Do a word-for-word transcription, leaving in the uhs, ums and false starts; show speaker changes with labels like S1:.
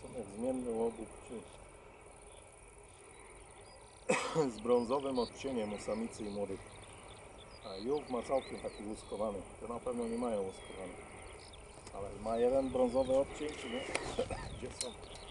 S1: są jak zmienny łobuk czyść. Z brązowym odcieniem u samicy i młodych. A Jów ma całkiem taki łuskowany. To na pewno nie mają łuskowany. Ale ma jeden brązowy odcień, czy nie? Gdzie są?